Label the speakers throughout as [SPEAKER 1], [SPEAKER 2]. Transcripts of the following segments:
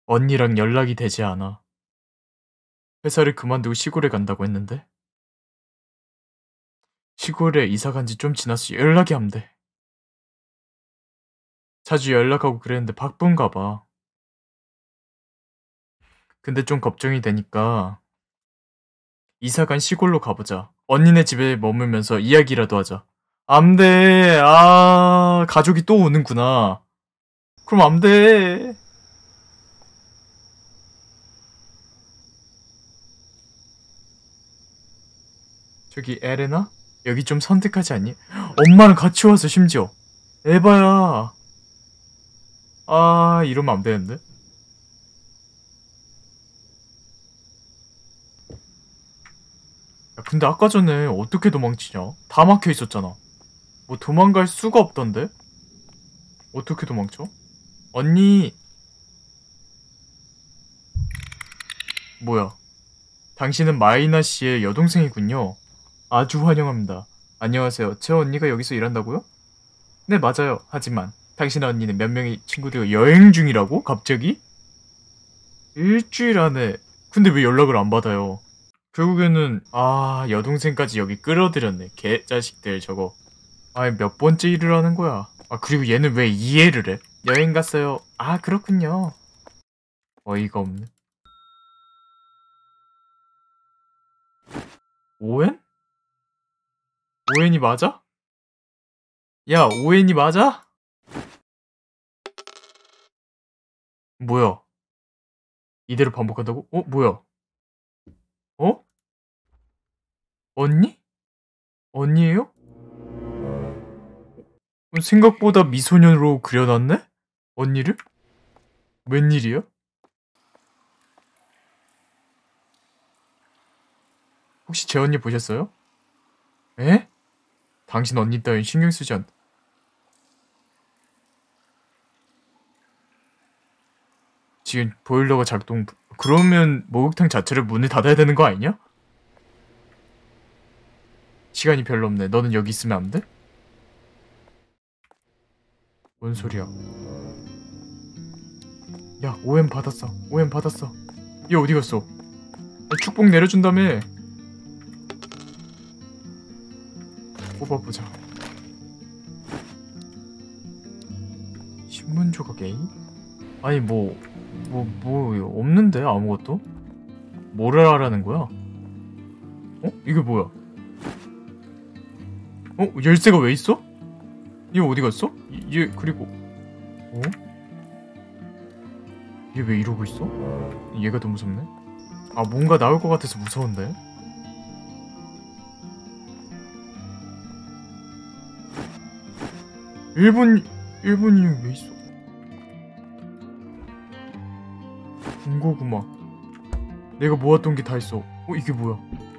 [SPEAKER 1] 언니랑 연락이 되지 않아. 회사를 그만두고 시골에 간다고 했는데 시골에 이사 간지 좀 지났어. 연락이 안 돼. 자주 연락하고 그랬는데 바쁜가 봐. 근데 좀 걱정이 되니까 이사 간 시골로 가보자. 언니네 집에 머물면서 이야기라도 하자. 안 돼. 아, 가족이 또 오는구나. 그럼 안 돼. 저기 에레나? 여기 좀 선택하지 않니? 엄마랑 같이 와서 심지어. 에바야. 아, 이러면 안 되는데. 야, 근데 아까 전에 어떻게 도망치냐? 다 막혀 있었잖아. 뭐 도망갈 수가 없던데? 어떻게 도망쳐? 언니. 뭐야? 당신은 마이나 씨의 여동생이군요. 아주 환영합니다. 안녕하세요. 제 언니가 여기서 일한다고요? 네, 맞아요. 하지만 당신 언니는 몇 명의 친구들과 여행 중이라고? 갑자기? 일주일 안에. 근데 왜 연락을 안 받아요? 결국에는 여동생까지 여기 끌어들였네. 개자식들 저거. 아니 몇 번째 일을 하는 거야. 아 그리고 얘는 왜 이해를 해? 여행 갔어요. 아 그렇군요. 어이가 없네. 오웬? 오웬이 맞아? 야 오웬이 맞아? 뭐야? 이대로 반복한다고? 뭐야? 어? 언니? 언니예요? 생각보다 미소년으로 그려놨네? 언니를? 웬일이야? 혹시 제 언니 보셨어요? 에? 당신 언니 따윈 신경 쓰지 않... 지금 보일러가 작동... 그러면 목욕탕 자체를 문을 닫아야 되는 거 아니냐? 시간이 별로 없네. 너는 여기 있으면 안 돼? 뭔 소리야? 야, OM 받았어. OM 받았어. 얘 어디 갔어? 야, 축복 내려준다며. 뽑아보자. 신문 조각 A? 아니 뭐 없는데 아무것도? 뭐를 하라는 거야? 이게 뭐야? 열쇠가 왜 있어? 얘 어디 갔어? 얘 그리고 얘 왜 이러고 있어? 얘가 더 무섭네? 아 뭔가 나올 것 같아서 무서운데? 일본인이 왜 있어? 군고구마. 내가 모았던 게 다 있어. 이게 뭐야?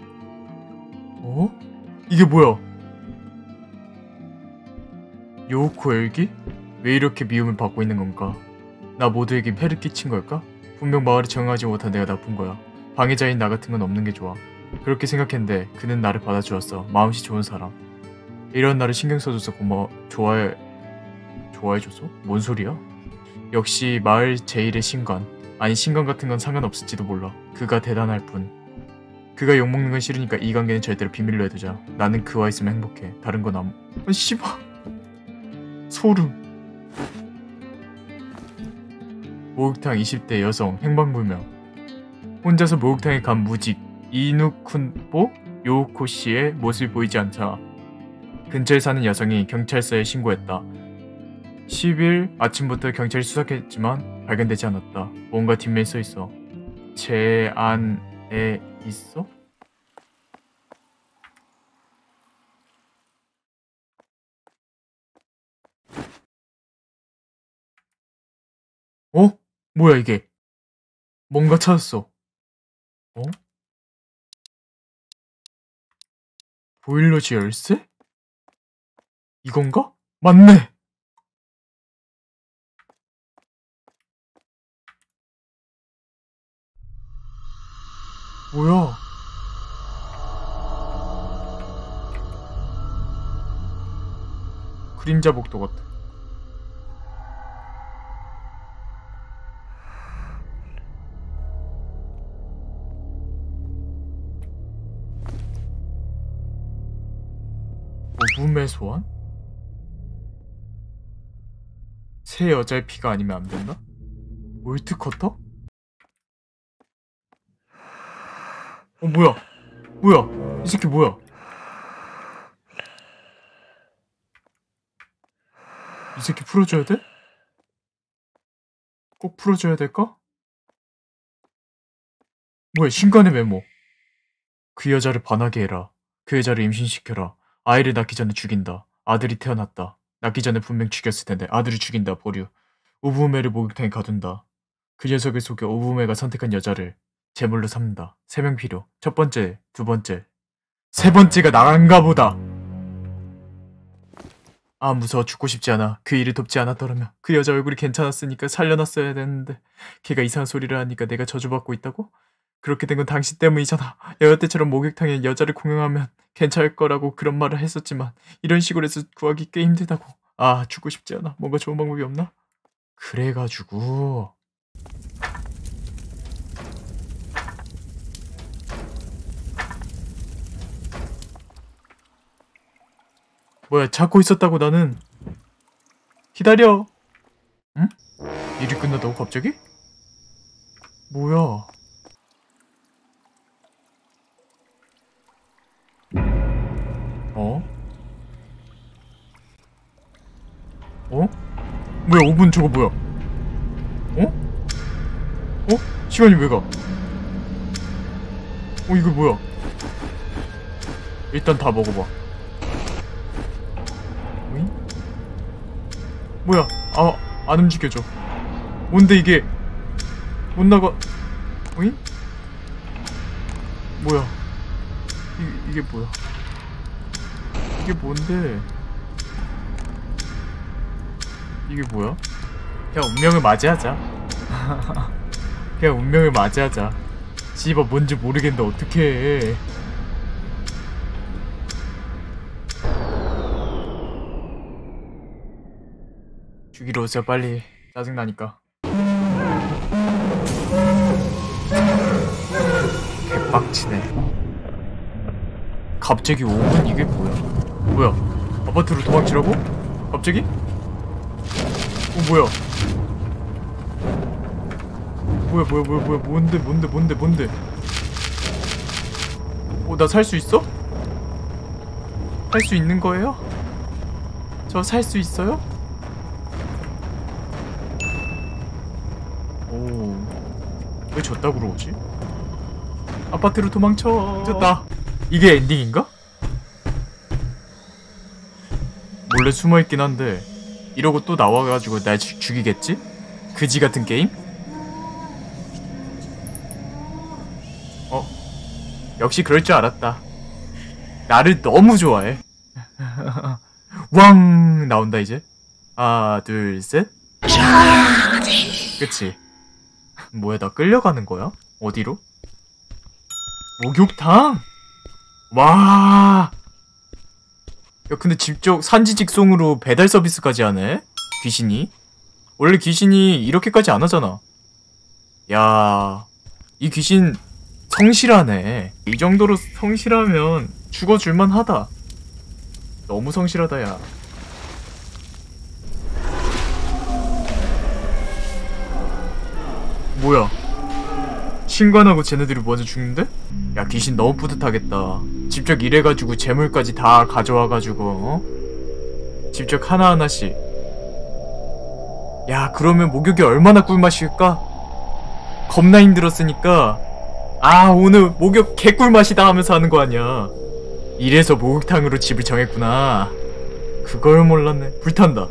[SPEAKER 1] 이게 뭐야? 요코 열기? 왜 이렇게 미움을 받고 있는 건가? 나 모두에게 폐를 끼친 걸까? 분명 마을을 정하지 못한 내가 나쁜 거야. 방해자인 나 같은 건 없는 게 좋아. 그렇게 생각했는데 그는 나를 받아주었어. 마음씨 좋은 사람. 이런 나를 신경 써줘서 고마워. 좋아해줘서? 뭔 소리야? 역시 마을 제일의 신관. 아니 신관 같은 건 상관없을지도 몰라. 그가 대단할 뿐. 그가 욕먹는 건 싫으니까 이 관계는 절대로 비밀로 해두자. 나는 그와 있으면 행복해. 다른 건 씨발. 소름. 목욕탕 20대 여성 행방불명. 혼자서 목욕탕에 간 무직 이누쿤보 요코 씨의 모습이 보이지 않자 근처에 사는 여성이 경찰서에 신고했다. 10일 아침부터 경찰이 수색했지만 발견되지 않았다. 뭔가 뒷면에 써있어. 제 안에 있어? 뭐야 이게? 뭔가 찾았어. 보일러지 열쇠? 이건가? 맞네! 뭐야? 그림자 복도 같아. 오붐의 소환? 새 여자의 피가 아니면 안 된다? 볼트 커터? 뭐야? 뭐야? 이 새끼 뭐야? 이 새끼 풀어줘야 돼? 꼭 풀어줘야 될까? 뭐야, 신간의 메모. 그 여자를 반하게 해라. 그 여자를 임신시켜라. 아이를 낳기 전에 죽인다. 아들이 태어났다. 낳기 전에 분명 죽였을 텐데 아들을 죽인다. 보류. 오부메를 목욕탕에 가둔다. 그 녀석을 속여 오부메가 선택한 여자를 제물로 삼는다. 3명 필요. 첫 번째, 두 번째. 세 번째가 나간가 보다. 아, 무서워. 죽고 싶지 않아. 그 일을 돕지 않았더라면 그 여자 얼굴이 괜찮았으니까 살려놨어야 되는데 걔가 이상한 소리를 하니까 내가 저주받고 있다고? 그렇게 된 건 당신 때문이잖아. 여여 때처럼 목욕탕에 여자를 공용하면 괜찮을 거라고 그런 말을 했었지만 이런 식으로 해서 구하기 꽤 힘들다고. 아, 죽고 싶지 않아. 뭔가 좋은 방법이 없나? 그래가지고 뭐야, 찾고 있었다고. 나는 기다려. 응? 일이 끝났다고 갑자기? 뭐야? 어? 어? 뭐야, 5분 저거 뭐야? 어? 어? 시간이 왜 가? 이거 뭐야? 일단 다 먹어봐. 오잉? 뭐야? 안 움직여져. 뭔데 이게? 못 나가. 오잉? 뭐야? 이게 뭐야? 이게 뭔데? 이게 뭐야? 그냥 운명을 맞이하자. 그냥 운명을 맞이하자. 씨발, 뭔지 모르겠는데 어떡해. 죽이러 오세요, 빨리. 짜증나니까. 개빡치네. 갑자기 5분? 이게 뭐야? 뭐야? 아파트로 도망치라고? 갑자기? 뭐야? 뭐야? 뭔데? 나 살 수 있어? 살 수 있는 거예요? 저 살 수 있어요? 왜 저따구로 오지? 아파트로 도망쳐. 됐다. 이게 엔딩인가? 몰래 숨어있긴 한데 이러고 또 나와가지고 날 죽이겠지? 그지 같은 게임? 역시 그럴 줄 알았다. 나를 너무 좋아해. 왕 나온다 이제. 하나 둘 셋. 그치? 뭐야, 나 끌려가는 거야? 어디로? 목욕탕? 와. 야, 근데 직접 산지직송으로 배달 서비스까지 하네? 귀신이? 원래 귀신이 이렇게까지 안 하잖아. 야, 이 귀신 성실하네. 이 정도로 성실하면 죽어줄만 하다. 너무 성실하다, 야. 뭐야? 신관하고 쟤네들이 먼저 죽는데? 야, 귀신 너무 뿌듯하겠다. 직접 일해가지고 재물까지 다 가져와가지고 직접 하나하나씩. 야, 그러면 목욕이 얼마나 꿀맛일까? 겁나 힘들었으니까 오늘 목욕 개꿀맛이다 하면서 하는 거 아니야. 이래서 목욕탕으로 집을 정했구나. 그걸 몰랐네. 불탄다.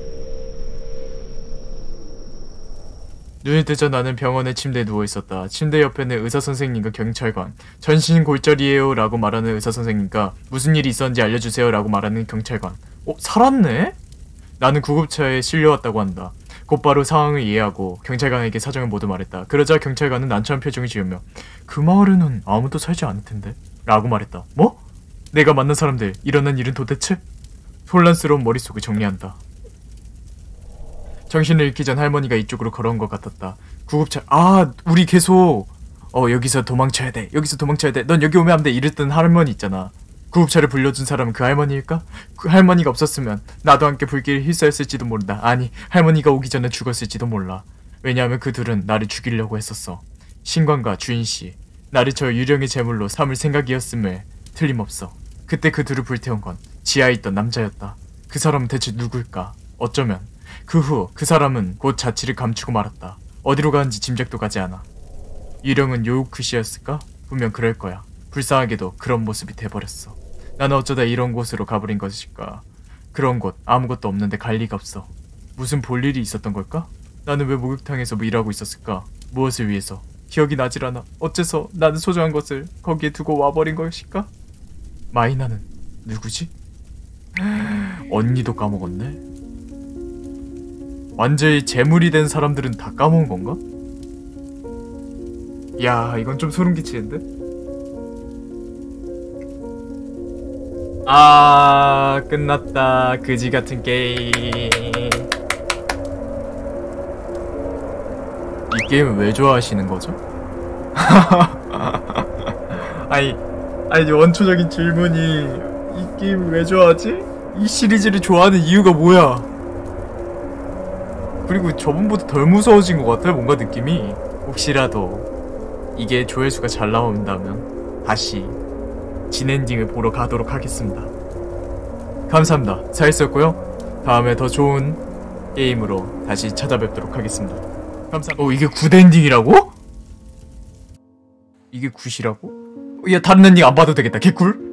[SPEAKER 1] 눈을 뜨자 나는 병원의 침대에 누워있었다. 침대 옆에는 의사선생님과 경찰관. 전신 골절이에요 라고 말하는 의사선생님과 무슨 일이 있었는지 알려주세요 라고 말하는 경찰관. 살았네? 나는 구급차에 실려왔다고 한다. 곧바로 상황을 이해하고 경찰관에게 사정을 모두 말했다. 그러자 경찰관은 난처한 표정을 지으며 그 마을에는 아무도 살지 않을 텐데 라고 말했다. 뭐? 내가 만난 사람들, 일어난 일은 도대체? 혼란스러운 머릿속을 정리한다. 정신을 잃기 전 할머니가 이쪽으로 걸어온 것 같았다. 구급차. 우리 계속 여기서 도망쳐야 돼. 넌 여기 오면 안 돼. 이랬던 할머니 있잖아. 구급차를 불려준 사람은 그 할머니일까? 그 할머니가 없었으면 나도 함께 불길을 휩싸였을지도 모른다. 아니, 할머니가 오기 전에 죽었을지도 몰라. 왜냐하면 그 둘은 나를 죽이려고 했었어. 신관과 주인씨, 나를 저 유령의 제물로 삼을 생각이었음을 틀림없어. 그때 그 둘을 불태운 건 지하에 있던 남자였다. 그 사람은 대체 누구일까? 어쩌면 그 후 그 사람은 곧 자취를 감추고 말았다. 어디로 가는지 짐작도 가지 않아. 유령은 요우크 씨였을까? 분명 그럴 거야. 불쌍하게도 그런 모습이 돼버렸어. 나는 어쩌다 이런 곳으로 가버린 것일까? 그런 곳 아무것도 없는데 갈 리가 없어. 무슨 볼일이 있었던 걸까? 나는 왜 목욕탕에서 일하고 있었을까? 무엇을 위해서? 기억이 나질 않아. 어째서 나는 소중한 것을 거기에 두고 와버린 것일까? 마이나는 누구지? 언니도 까먹었네. 완전히 재물이 된 사람들은 다 까먹은 건가? 야, 이건 좀 소름 끼치는데? 아, 끝났다. 그지 같은 게임. 이 게임을 왜 좋아하시는 거죠? 아니 원초적인 질문이 이 게임을 왜 좋아하지? 이 시리즈를 좋아하는 이유가 뭐야? 그리고 저번보다 덜 무서워진 것 같아요. 뭔가 느낌이. 혹시라도 이게 조회수가 잘 나온다면 다시 진엔딩을 보러 가도록 하겠습니다. 감사합니다. 잘 있었고요. 다음에 더 좋은 게임으로 다시 찾아뵙도록 하겠습니다. 감사합니다. 이게 굿 엔딩이라고? 이게 굿이라고? 야, 다른 엔딩 안 봐도 되겠다. 개꿀?